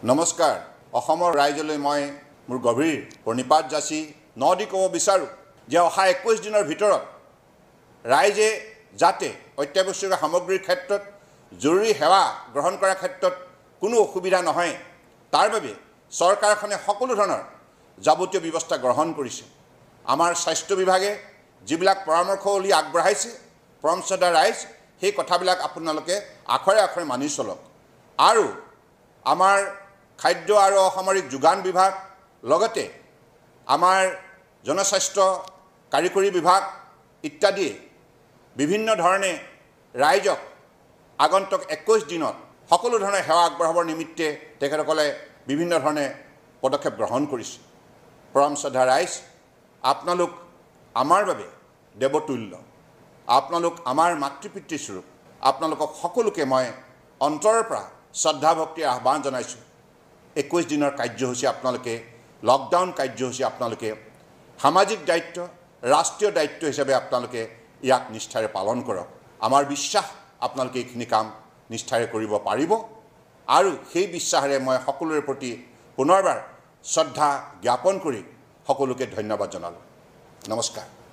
নমস্কাৰ অসমৰ ৰাইজলৈ মই মোৰ গভীৰ প্ৰণিপাত যাচি নদি ক'ব বিচাৰোঁ যে অহা 21 দিনৰ ভিতৰত ৰাইজে যাতে অত্যাৱশ্যকীয় সামগ্ৰীৰ ক্ষেত্ৰত জৰুৰী সেৱা গ্ৰহণ কৰাৰ ক্ষেত্ৰত কোনো অসুবিধা নহয় তাৰ বাবে চৰকাৰখনে সকলো ধৰণৰ যাৱতীয় ব্যৱস্থা গ্ৰহণ কৰিছে। আমাৰ স্বাস্থ্য বিভাগে যিবিলাক পৰামৰ্শৱলী আগবঢ়াইছে পৰমশ্ৰদ্ধা ৰাইজ সেই কথাবিলাক আপোনালোকে আখৰে আখৰে মানি চলক। আৰু আমাৰ খাদ্য আৰু অসামৰিক যোগান বিভাগ লগতে আমাৰ জনস্বাস্থ্য কাৰিকৰী বিভাগ ইত্যাদিয়ে বিভিন্ন ধৰণে ৰাইজক আগন্তুক 21 দিনত সকলো ধৰণৰ সেৱা আগবঢ়াবৰ নিমিত্তে তেখেতসকলে বিভিন্ন ধৰণে পদক্ষেপ গ্ৰহণ কৰিছে। পৰমশ্ৰদ্ধা ৰাইজ আপোনালোক আমাৰ বাবে দেৱতুল্য, আপোনালোক আমাৰ মাতৃপিতৃ স্বৰূপ। আপোনালোকক সকলোকে মই অন্তৰৰ পৰা শ্ৰদ্ধা ভক্তিৰ আহ্বান জনাইছোঁ। 21 দিনৰ কাৰ্যসূচী আপোনালোকে লকডাউন কাৰ্যসূচী আপোনালোকে সামাজিক দায়িত্ব ৰাষ্ট্ৰীয় দায়িত্ব হিচাপে আপোনালোকে ইয়াক নিষ্ঠাৰে পালন কৰক। আমাৰ বিশ্বাস আপোনালোকে এইখিনি কাম নিষ্ঠাৰে কৰিব পাৰিব আৰু সেই বিশ্বাসেৰে মই সকলোৰে প্ৰতি পুনৰবাৰ শ্ৰদ্ধা জ্ঞাপন কৰি সকলোকে ধন্যবাদ জনালোঁ। নমস্কাৰ।